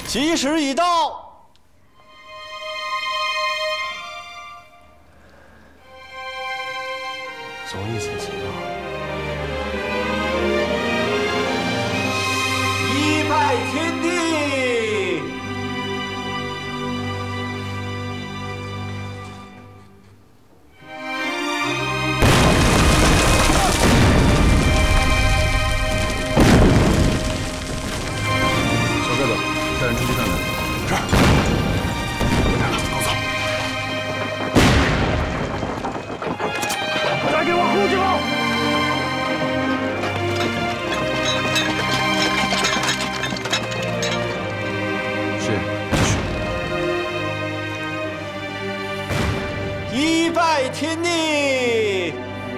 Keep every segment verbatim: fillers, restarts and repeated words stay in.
吉时已到，总意此情啊！一拜天地。 带人出去看看。是。走走。再给我护住！是，继续。 一拜天地。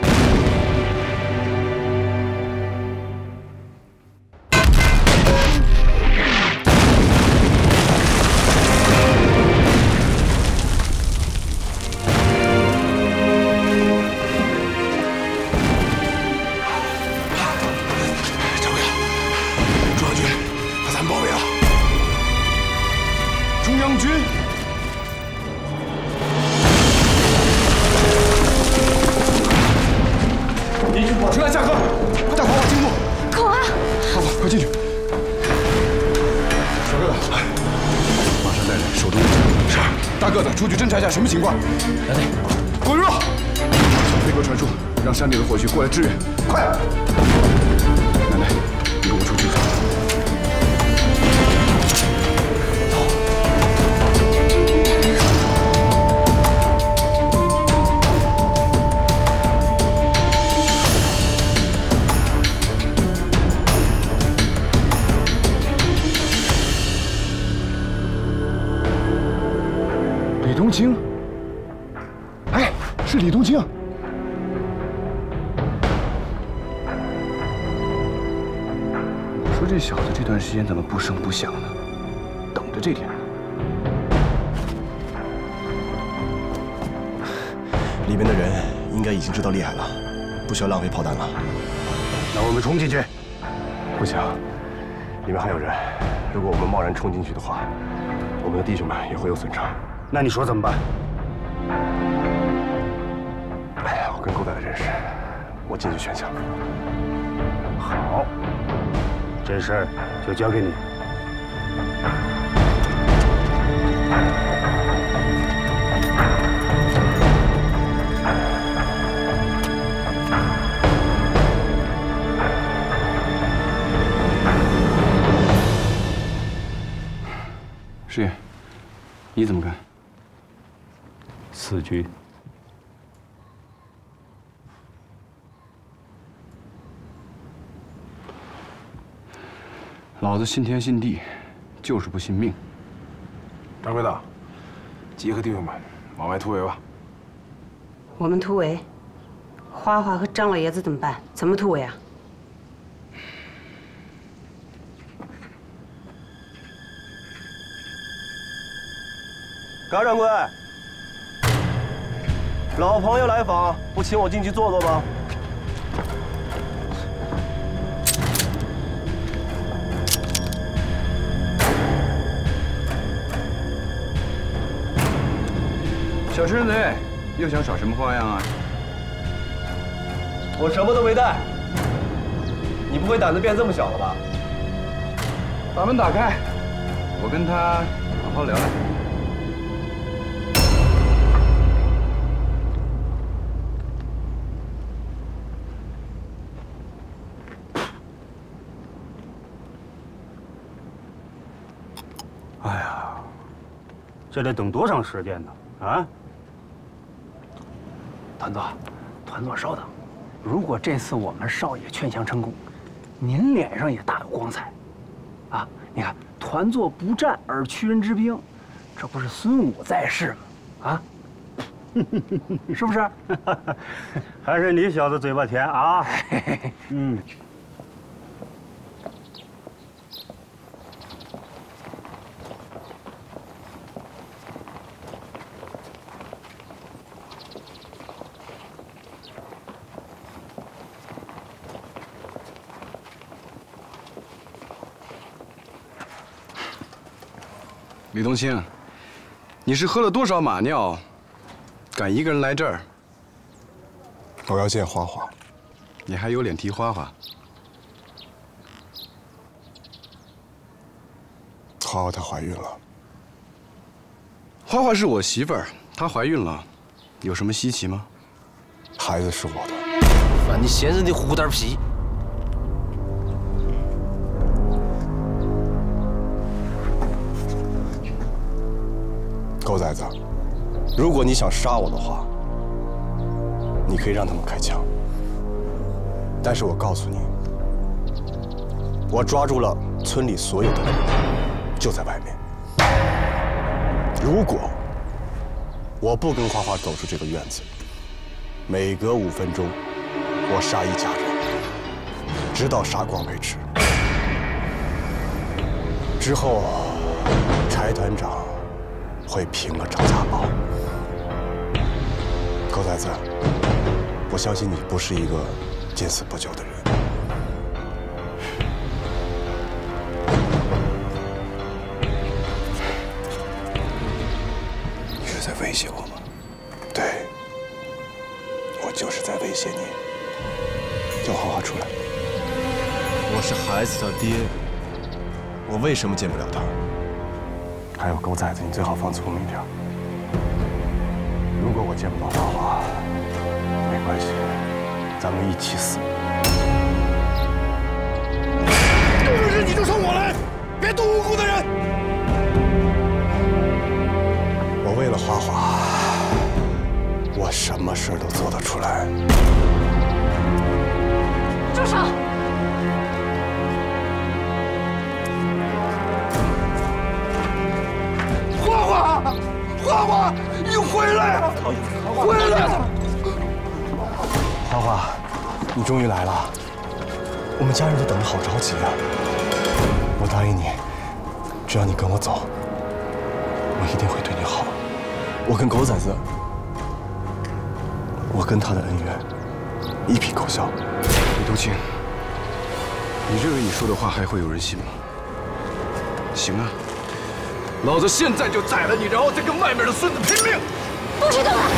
出去侦查一下什么情况？ 来队， 滚入！向飞哥传书，让山里的火炬过来支援，快！奶奶，你跟我出去走。李冬青，哎，是李冬青。我说这小子这段时间怎么不声不响呢？等着这天呢。 里面的人应该已经知道厉害了，不需要浪费炮弹了。 那我们冲进去？不行，里面还有人。如果我们贸然冲进去的话，我们的弟兄们也会有损伤。 那你说怎么办？哎呀，我跟狗仔认识，我进去劝降。好，这事儿就交给你。 师爷，你怎么看？ 此局， 老子信天信地，就是不信命。 掌柜的，集合弟兄们，往外突围吧。 我们突围，花花和张老爷子怎么办？怎么突围啊？ 高掌柜。 老朋友来访，不请我进去坐坐吗？ 小狮子，又想耍什么花样啊？ 我什么都没带。你不会胆子变这么小了吧？ 把门打开，我跟他好好聊聊。 哎呀，这得等多长时间呢？啊！ 团座，团座稍等，如果这次我们少爷劝降成功，您脸上也大有光彩。啊，你看，团座不战而屈人之兵，这不是孙武在世吗？啊，是不是？ 还是你小子嘴巴甜啊！嗯。 李冬青，你是喝了多少马尿，敢一个人来这儿？ 我要见花花。 你还有脸提花花？ 花花她怀孕了。 花花是我媳妇儿，她怀孕了，有什么稀奇吗？ 孩子是我的。 反你闲人的虎胆皮！ 狗崽子，如果你想杀我的话，你可以让他们开枪。但是我告诉你，我抓住了村里所有的人，就在外面。如果我不跟花花走出这个院子，每隔五分钟，我杀一家人，直到杀光为止。之后，柴团长会评了张家宝。狗崽子，我相信你不是一个见死不救的人。你是在威胁我吗？对，我就是在威胁你。叫花花出来。 我是孩子的爹，我为什么见不了他？ 还有狗崽子，你最好放聪明点。如果我见不到花花，没关系，咱们一起死。 有事你就冲我来，别动无辜的人。 我为了花花，我什么事都做得出来。 住手！ 花花，花花，你回来啊！回来！ 花花，你终于来了，我们家人都等得好着急啊！我答应你，只要你跟我走，我一定会对你好。我跟狗崽子，我跟他的恩怨一笔勾销。 李冬青，你认为你说的话还会有人信吗？行啊，老子现在就宰了你，然后再跟外面的孙子拼命！ 不许动了！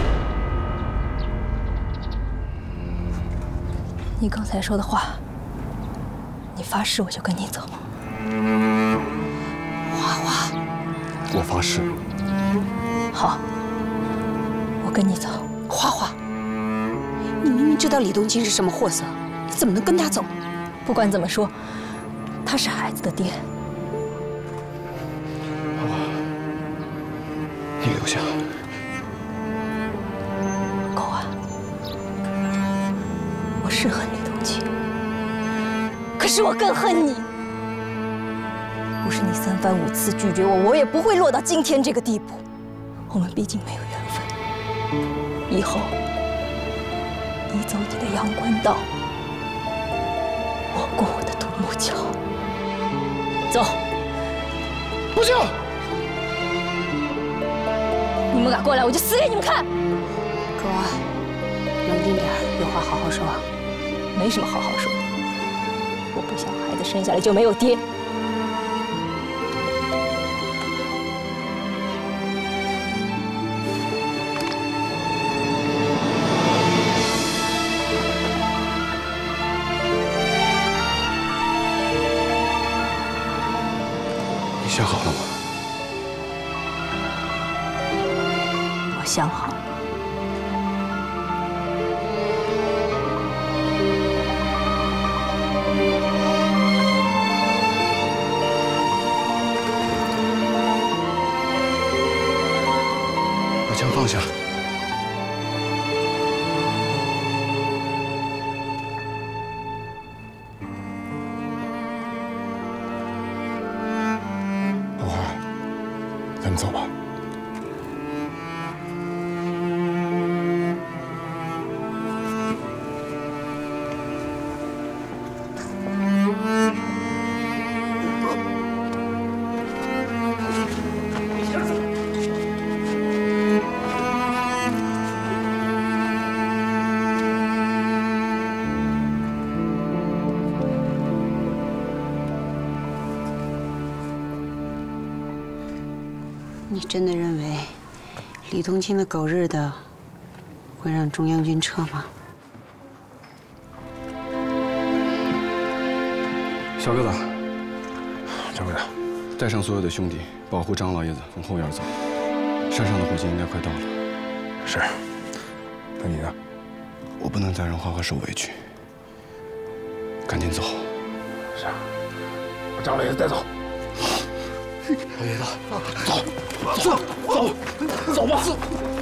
你刚才说的话，你发誓我就跟你走。 花花， 我发誓。 好，我跟你走。 花花，你明明知道李冬青是什么货色，你怎么能跟他走？ 不管怎么说，他是孩子的爹。 你留下。 狗啊，我是恨李冬青，可是我更恨你。不是你三番五次拒绝我，我也不会落到今天这个地步。我们毕竟没有缘分，以后你走你的阳关道，我过我的独木桥。走。 不行！ 你们敢过来，我就死给你们看！ 狗啊，冷静点，有话好好说。 没什么好好说的，我不想孩子生下来就没有爹。 你想好了吗？ 我想好了。 把枪放下。 花花，咱们走吧。 你真的认为李冬青的狗日的会让中央军撤吗？ 小鸽子，掌柜的，带上所有的兄弟，保护张老爷子从后院走。山上的火警应该快到了。 是。那你呢？ 我不能再让花花受委屈。赶紧走。 是。把张老爷子带走。 老爷子， 走，走，走，走吧。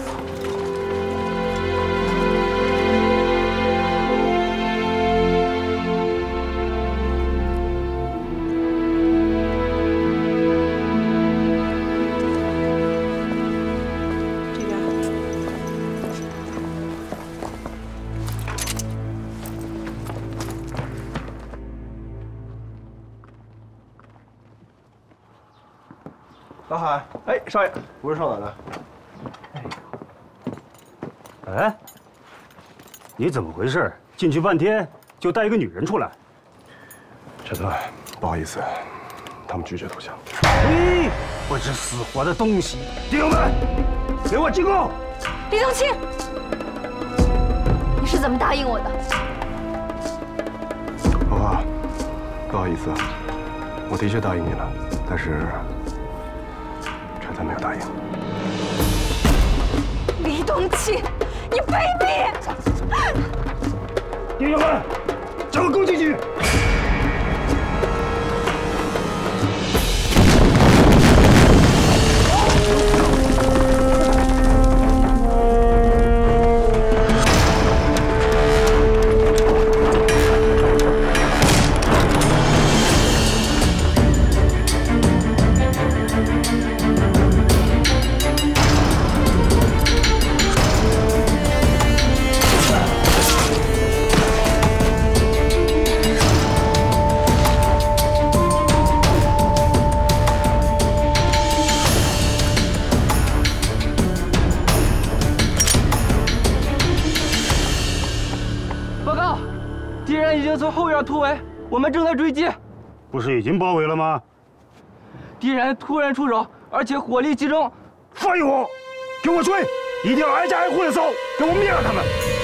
老海，哎，少爷， 不是上哪的？ 哎，你怎么回事？进去半天就带一个女人出来？ 陈团，不好意思，他们拒绝投降。 嘿，不知死活的东西！弟兄们，给我进攻！ 李冬青，你是怎么答应我的？ 花花，不好意思，我的确答应你了，但是。他没有答应。 李冬青，你卑鄙！ 弟兄们，将我攻进去！ 从后院突围，我们正在追击。 不是已经包围了吗？ 敌人突然出手，而且火力集中。 放一火，给我追！一定要挨家挨户的搜，给我灭了他们！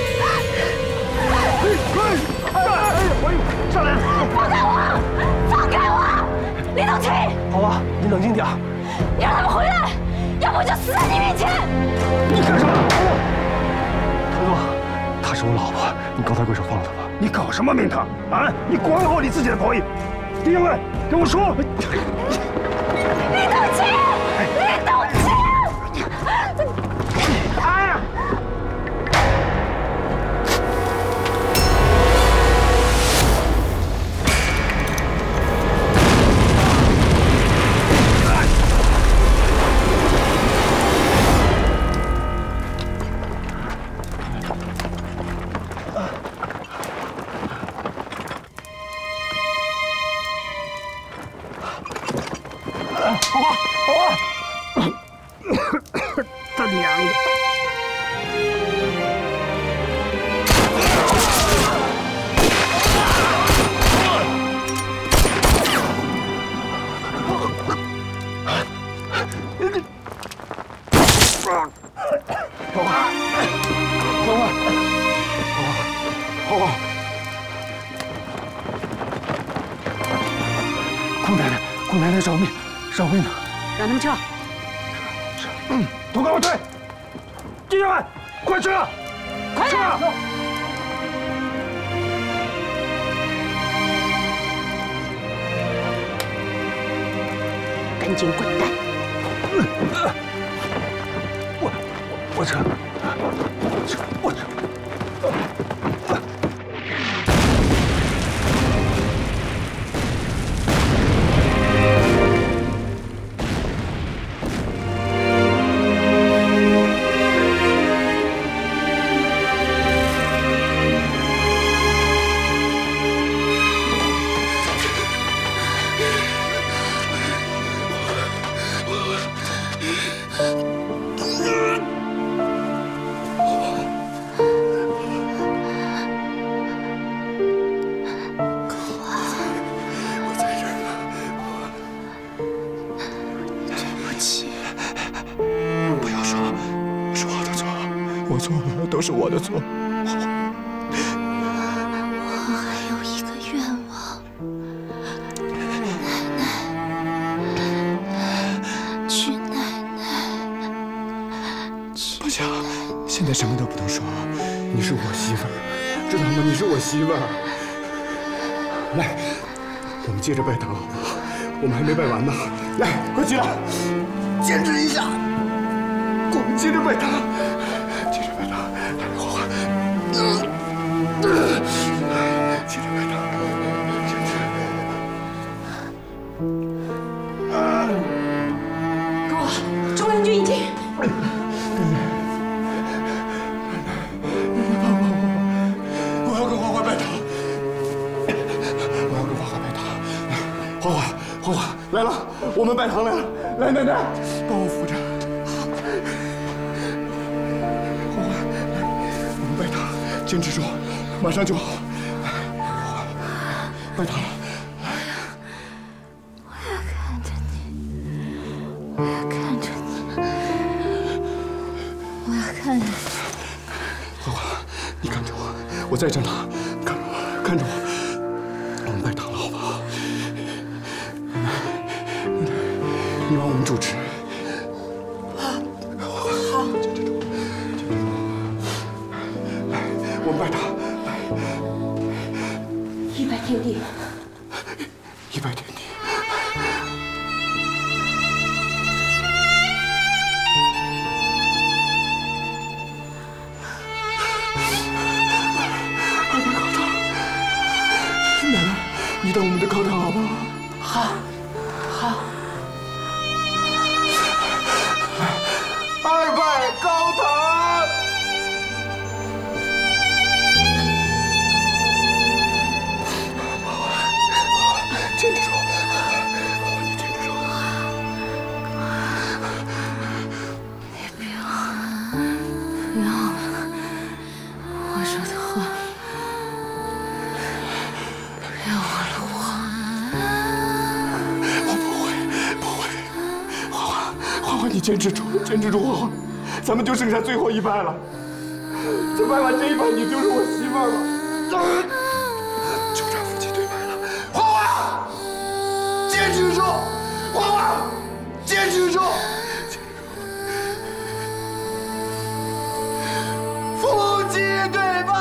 上来！ 放开我！放开我！李冬青！ 好吧，你冷静点。 你让他们回来，要不我就死在你面前！ 你干什么？ 团座，她是我老婆，你高抬贵手放了她吧。 你搞什么名堂啊！你管好你自己的口音！弟兄们，跟我说！ 李冬青，李冬青！ 哎呀！他娘的！ 花花，花花，花花， 姑奶奶，姑奶奶饶命，饶命啊！ 让他们撤。 嗯，都给我退！弟兄们，快撤！ 快点！赶紧滚蛋！ 我我撤，我撤，我撤。 错了，都是我的错。 我还有一个愿望，奶奶，去奶奶，去。 不行，现在什么都不能说。你是我媳妇儿，知道吗？你是我媳妇儿。来，我们接着拜堂好不好？我们还没拜完呢。来，快起来，坚持一下。我们接着拜堂，接着拜堂。来，花花，嗯，接着拜堂，坚持。 给我，中央军已经。 我要跟花花拜堂，我要跟花花拜堂。花花，花花来了，我们拜堂来了。来，奶奶，帮我扶着。花花，来，我们拜堂，坚持住，马上就好。来，花花，拜堂了。 我要看着你，我要看着你，我要看着你。 花花，你看着我，我在这呢，看着我，看着我，我们拜堂了，好不好？你帮我们主持。好，坚持住，坚持住。来，我们拜堂，来， 一拜天地。 一拜天地。二拜高堂，奶奶，你当我们的高堂好不好？ 好，好。 二拜高堂。坚持住，你坚持住。 你别忘了，别忘了我说的话，别忘了我。 我不会，不会。花花，花花，你坚持住，坚持住，花花，咱们就剩下最后一拜了。就拜完这一拜，你就是我媳妇儿了。就差夫妻对拜了。花花，坚持住，花花，坚持住，坚持住。夫妻对拜。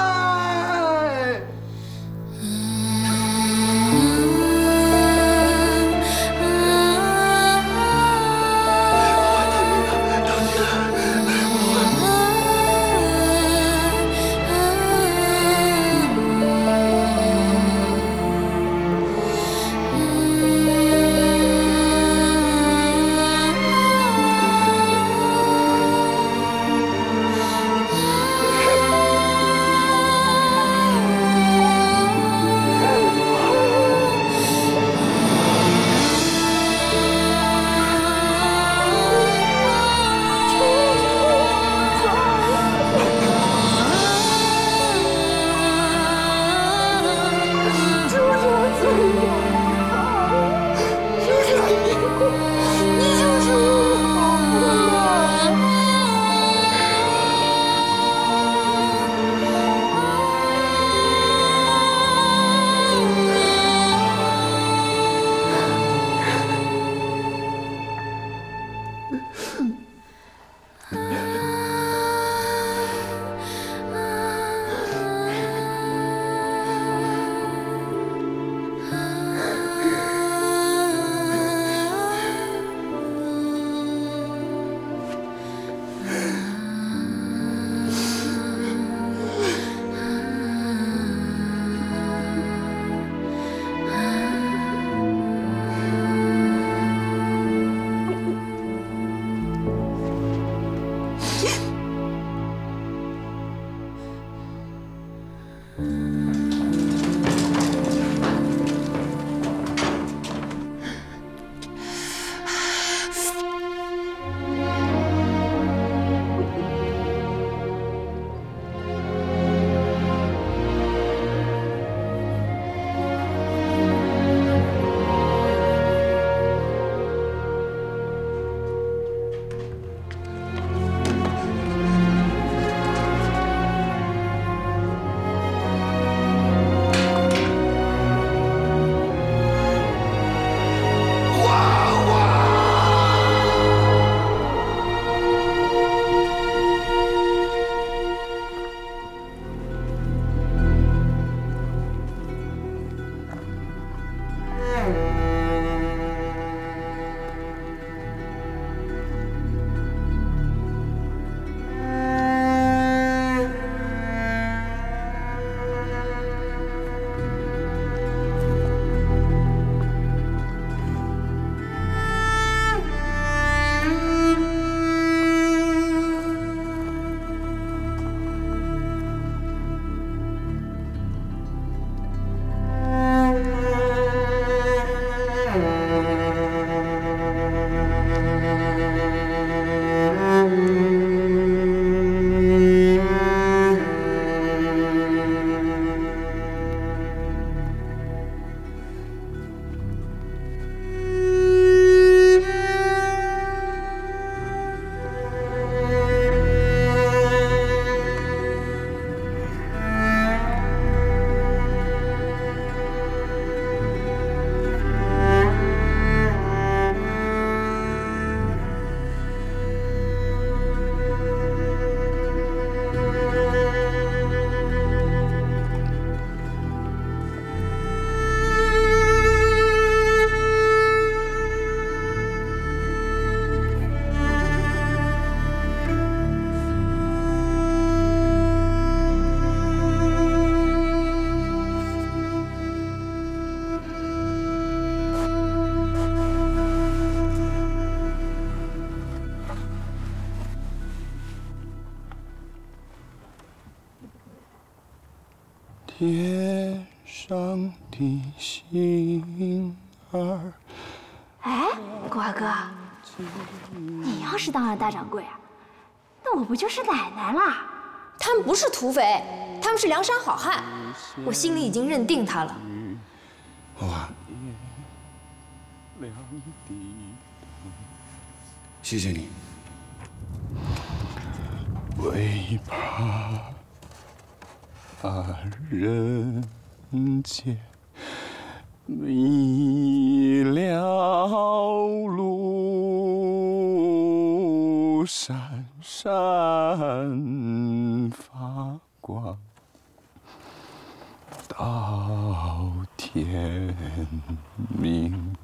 天上的星儿。 哎，国华哥，你要是当了大掌柜啊，那我不就是奶奶啦？ 他们不是土匪，他们是梁山好汉，我心里已经认定他了。 花花，谢谢你。为怕人间迷了路，闪闪发光，到天明。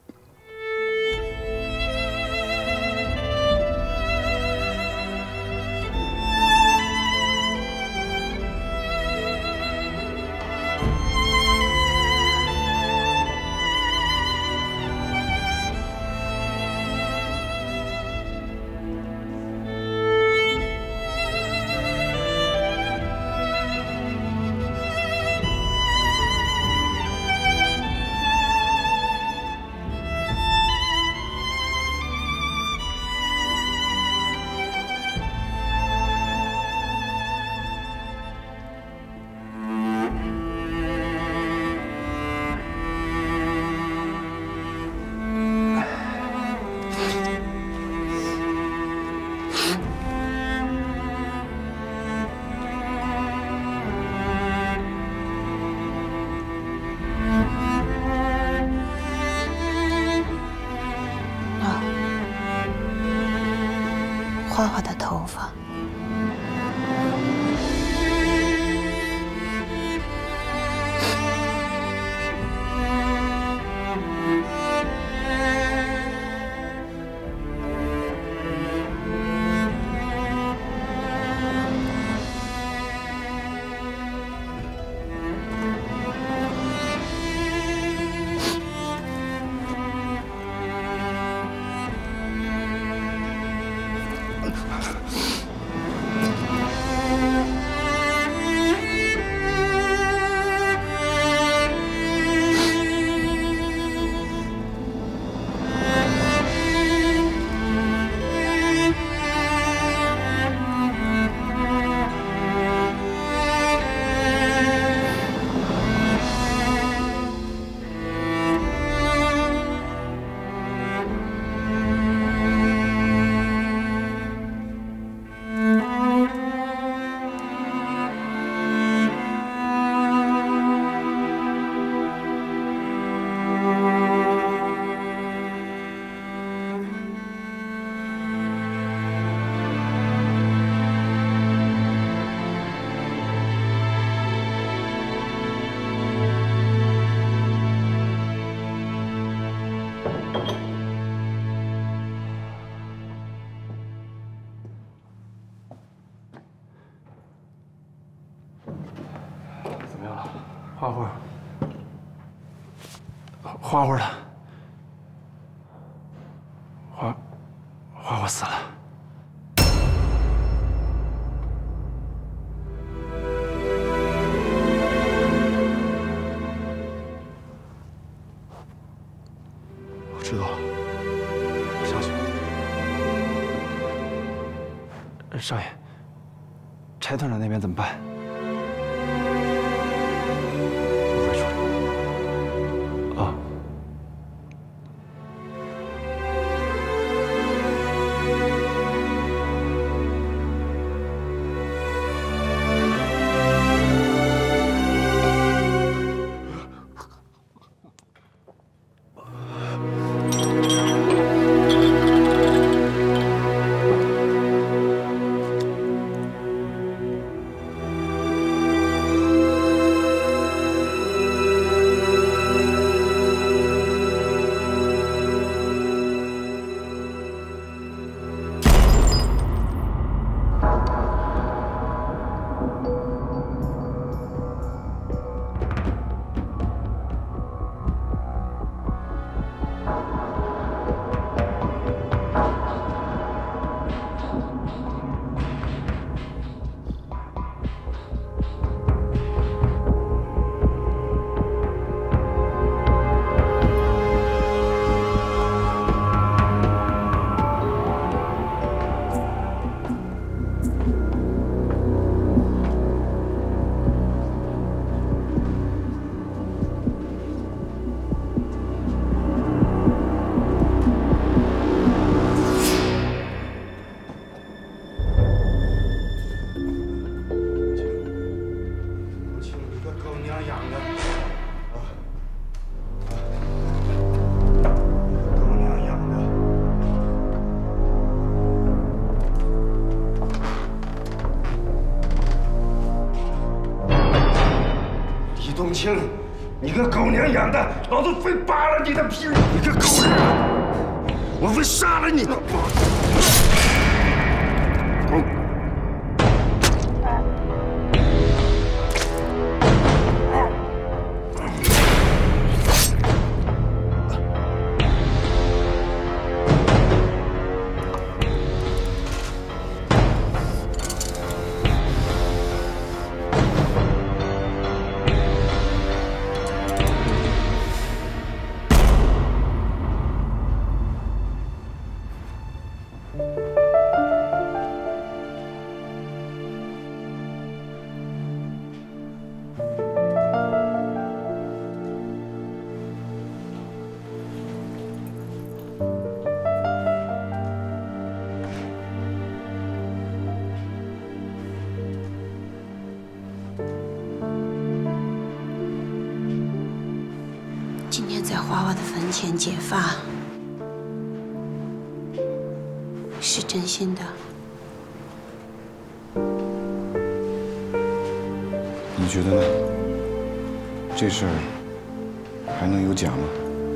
花花的头发。 花花，花花的，花花花死了。 我知道了，上去。 少爷，柴团长那边怎么办？ 少清，你个狗娘养的，老子非扒了你的皮！你个狗日的，我非杀了你！ 今天在花花的坟前结发，是真心的。 你觉得呢？这事儿还能有假吗？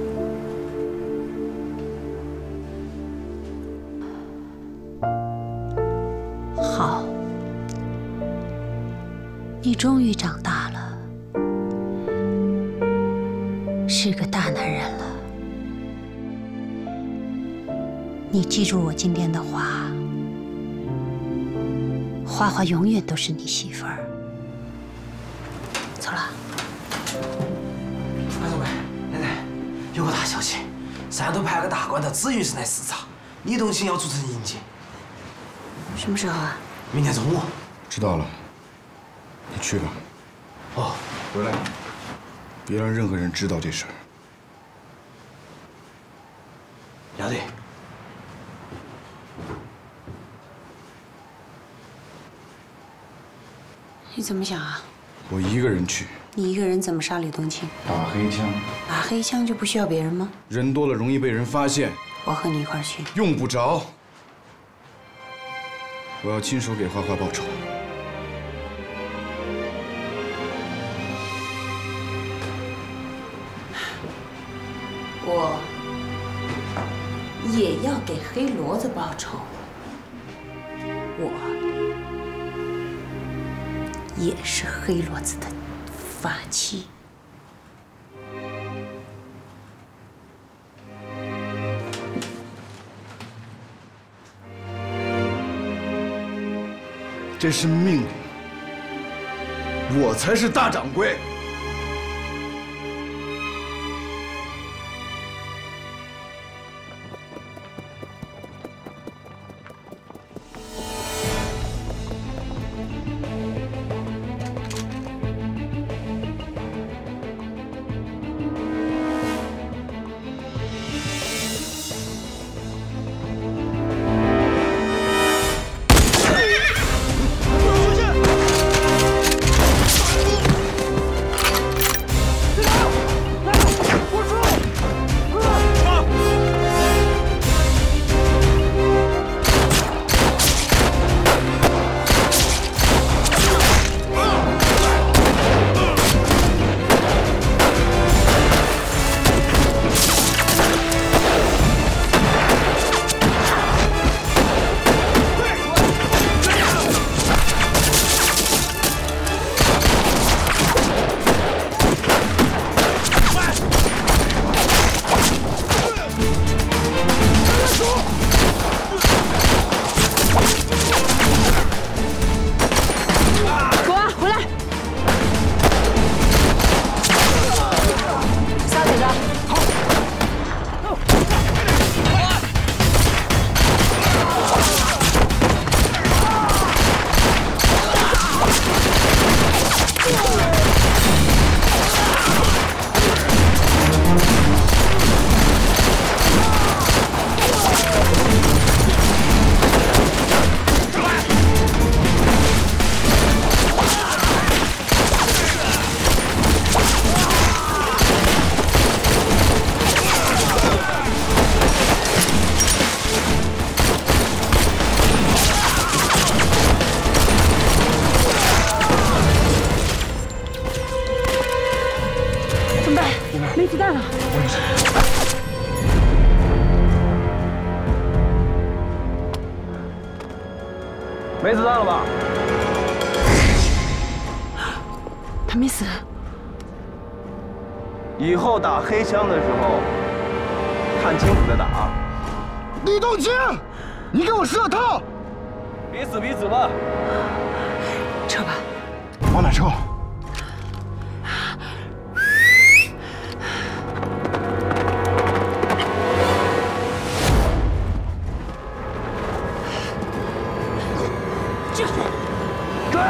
好，你终于长大了。 是个大男人了，你记住我今天的话，花花永远都是你媳妇儿。走了。 马总管，奶奶，有个大消息，山东派了个大官到紫云市来视察，李冬青要出城迎接。 什么时候啊？ 明天中午。 知道了，你去吧。 哦， 回来。 别让任何人知道这事儿。 要得。 你怎么想啊？ 我一个人去。 你一个人怎么杀李冬青？ 打黑枪。 打黑枪就不需要别人吗？ 人多了容易被人发现。 我和你一块儿去。 用不着。我要亲手给花花报仇。 我也要给黑骡子报仇，我也是黑骡子的发妻。 这是命令，我才是大掌柜。 你儿呢？我也是。没子弹了吧？ 他没死。 以后打黑枪的时候，看清楚再打。 李东清，你给我设套！ 彼此彼此吧。 撤吧。 往哪撤？ 这， 追！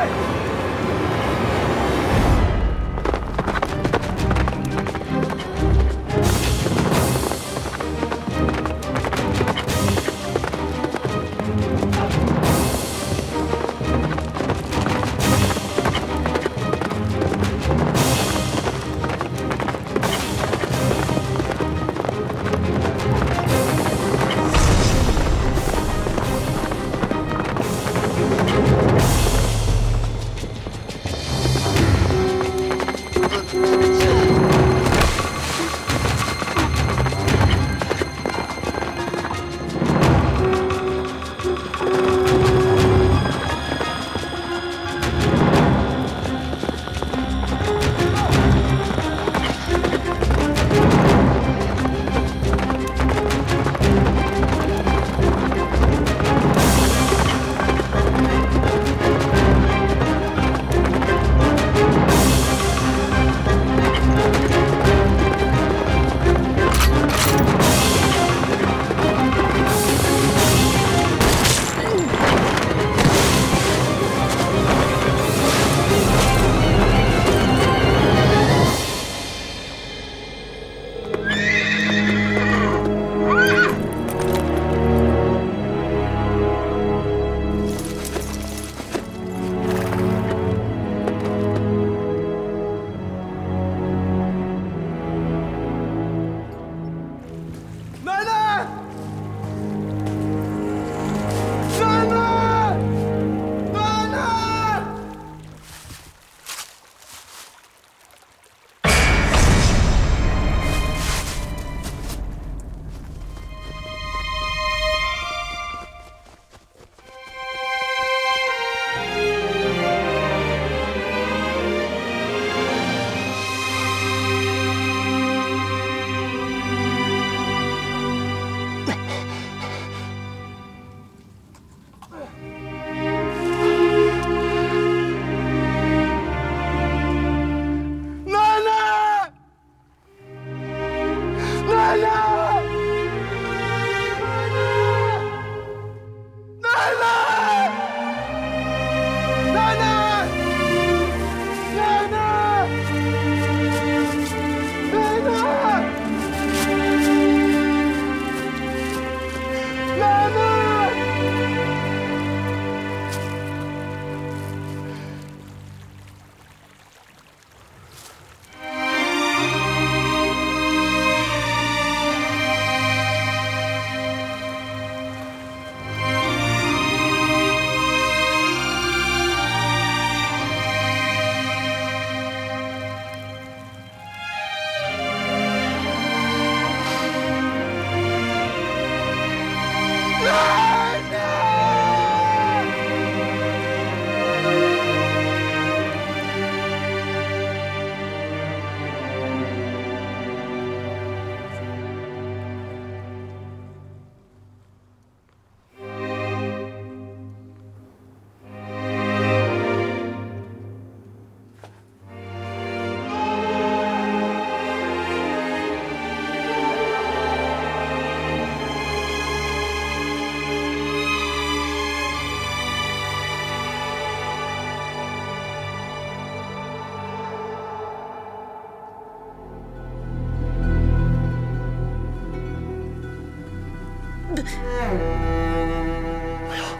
哎呀，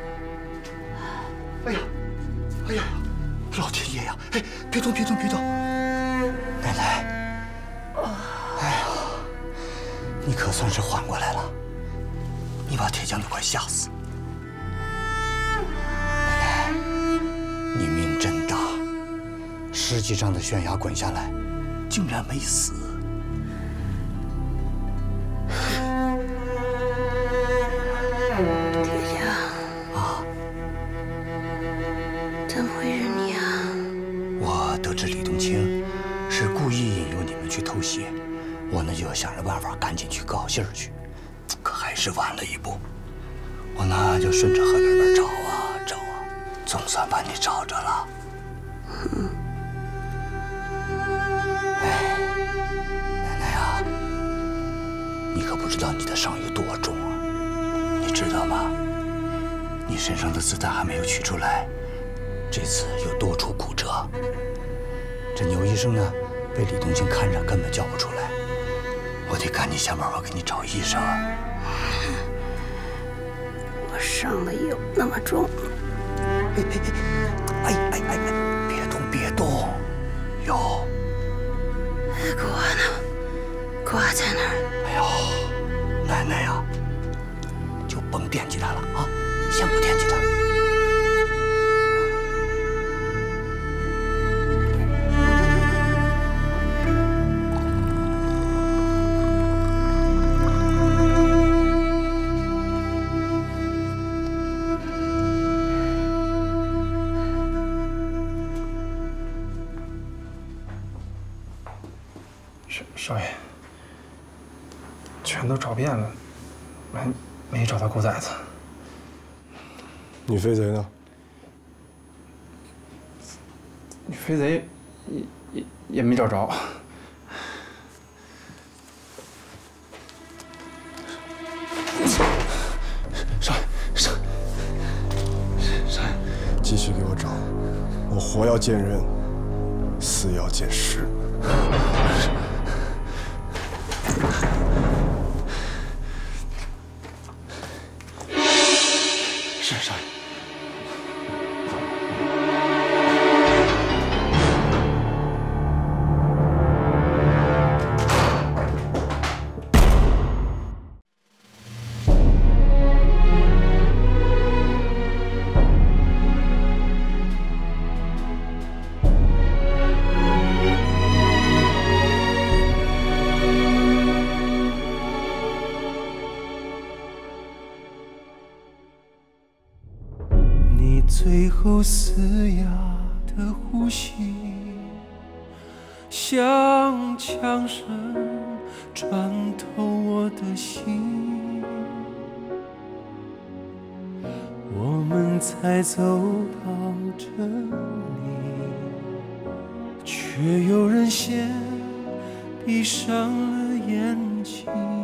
哎呀，哎呀，老天爷呀！哎，别动，别动，别动！奶奶，哎呀，你可算是缓过来了。你把铁匠都快吓死。奶奶，你命真大，十几丈的悬崖滚下来，竟然没死。 出息，我呢就要想着办法赶紧去告信儿去，可还是晚了一步。我呢就顺着河边边找啊找啊，总算把你找着了。嗯。哎，奶奶啊，你可不知道你的伤有多重啊！你知道吗？你身上的子弹还没有取出来，这次有多处骨折。这牛医生呢，被李冬青看着根本叫不出来，我得赶紧想办法给你找医生啊。 我伤的有那么重？ 哎哎哎哎哎，别动别动，有。 锅呢？锅在哪儿？ 哎呦，奶奶呀，就甭惦记他了啊，先不惦记他。 少爷，全都找遍了，没没找到狗崽子。 女飞贼呢？ 女飞贼也也也没找着。 少爷，少少爷，继续给我找，我活要见人，死要见尸。 是少爷。 最后嘶哑的呼吸，像枪声穿透我的心。我们才走到这里，却有人先闭上了眼睛。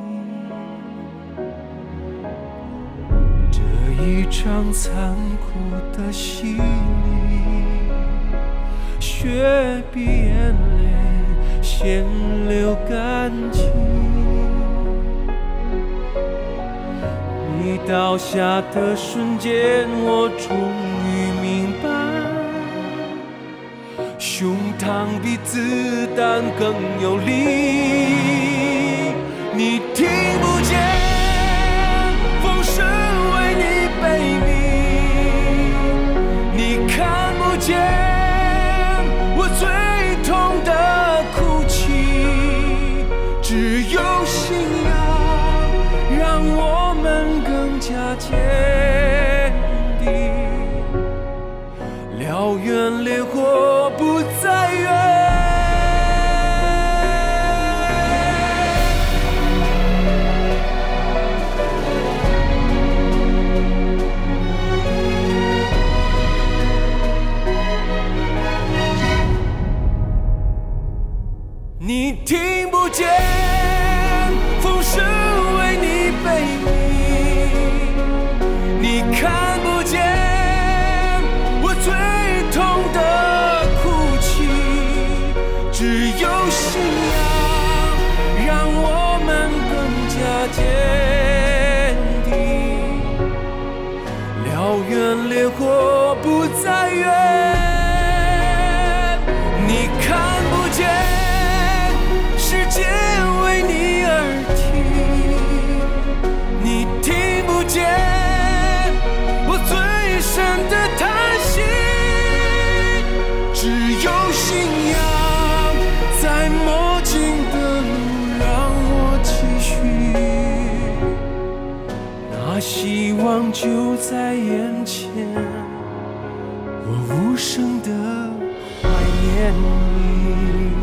一场残酷的洗礼，血比眼泪先流干净。你倒下的瞬间，我终于明白，胸膛比子弹更有力。你听不见风声为你悲鸣，你看不见我最痛的哭泣，只有信仰让我们更加坚定，燎原烈火不再远。你听不见风声为你悲鸣，你看不见我最痛的哭泣，只有信仰让我们更加坚定，燎原烈火不再远。你看不见世界为你而停，你听不见我最深的叹息，只有信仰在磨尽的路让我继续，那希望就在眼前，我无声的怀念你。